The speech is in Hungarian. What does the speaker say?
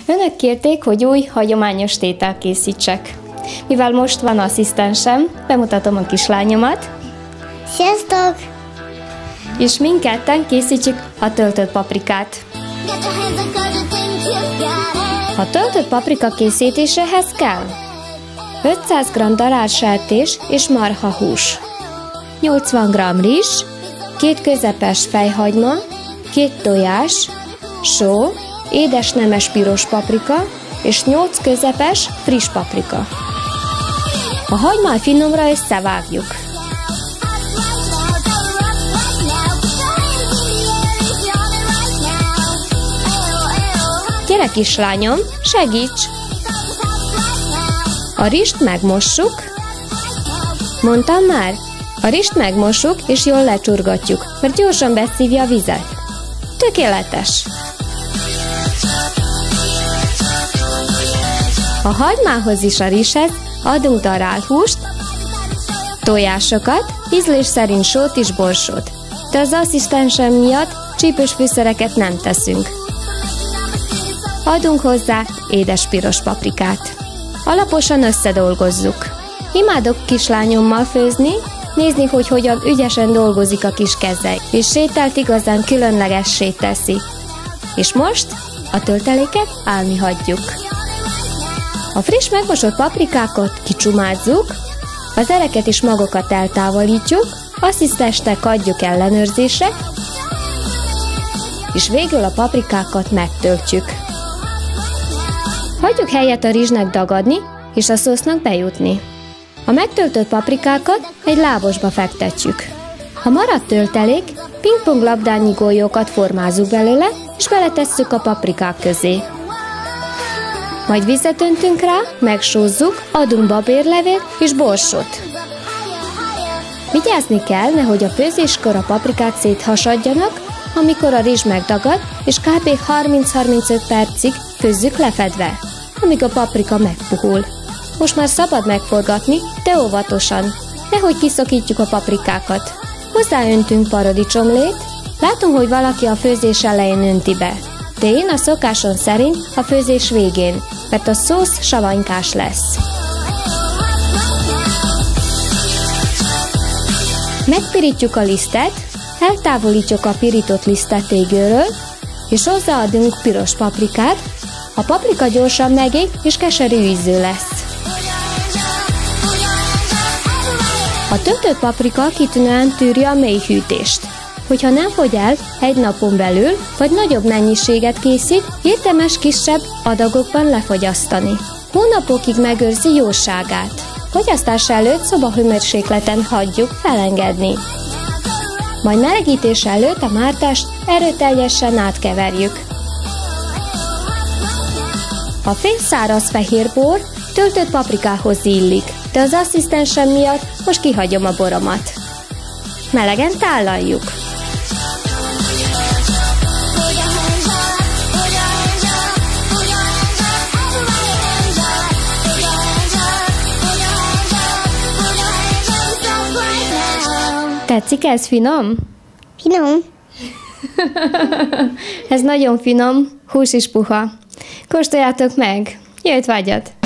Önök kérték, hogy új, hagyományos tételt készítsek. Mivel most van asszisztensem, bemutatom a kislányomat. Sziasztok! És mindketten készítjük a töltött paprikát. A töltött paprika készítéséhez kell 500 g darált sertés és marhahús, 80 g rizs, 2 közepes fejhagyma, 2 tojás, só, édes nemes piros paprika és 8 közepes friss paprika. A hagymát finomra összevágjuk. Gyere kislányom, segíts! A rizst megmossuk. Mondtam már? A rizst megmossuk és jól lecsurgatjuk, mert gyorsan beszívja a vizet. Tökéletes! A hagymához és a rizshez adunk darált húst, tojásokat, ízlés szerint sót és borsót. De az asszisztensem miatt csípős fűszereket nem teszünk. Adunk hozzá édes piros paprikát. Alaposan összedolgozzuk. Imádok kislányommal főzni, nézni, hogy hogyan ügyesen dolgozik a kis keze, és sételt igazán különlegessé teszi. És most a tölteléket állni hagyjuk. A friss megmosott paprikákat kicsumázzuk, az ereket és magokat eltávolítjuk, asszisztensnek adjuk ellenőrzésre, és végül a paprikákat megtöltjük. Hagyjuk helyet a rizsnek dagadni, és a szósznak bejutni. A megtöltött paprikákat egy lábosba fektetjük. Ha maradt töltelék, pingpong labdányi golyókat formázunk belőle, és beletesszük a paprikák közé. Majd vizet öntünk rá, megsózzuk, adunk babérlevét és borsot. Vigyázni kell, nehogy a főzéskor a paprikát széthasadjanak, amikor a rizs megdagad, és kb. 30-35 percig főzzük lefedve, amíg a paprika megpuhul. Most már szabad megforgatni, de óvatosan, nehogy kiszakítjuk a paprikákat. Hozzáöntünk paradicsomlét, látom, hogy valaki a főzés elején önti be, de én a szokáson szerint a főzés végén, mert a szósz savanykás lesz. Megpirítjuk a lisztet, eltávolítjuk a pirított lisztet égőről, és hozzáadunk piros paprikát, a paprika gyorsan megég és keserű ízű lesz. A töltött paprika kitűnően tűri a mély hűtést. Hogyha nem fogy el egy napon belül, vagy nagyobb mennyiséget készít, érdemes kisebb adagokban lefogyasztani. Hónapokig megőrzi jóságát. Fogyasztás előtt szobahőmérsékleten hagyjuk felengedni. Majd melegítés előtt a mártást erőteljesen átkeverjük. A félszáraz fehérbor töltött paprikához illik, de az asszisztensem miatt most kihagyom a boromat. Melegen tálaljuk. Tetszik ez, finom? Finom. Ez nagyon finom, hús is puha. Kóstoljátok meg, jöjjt vágyat!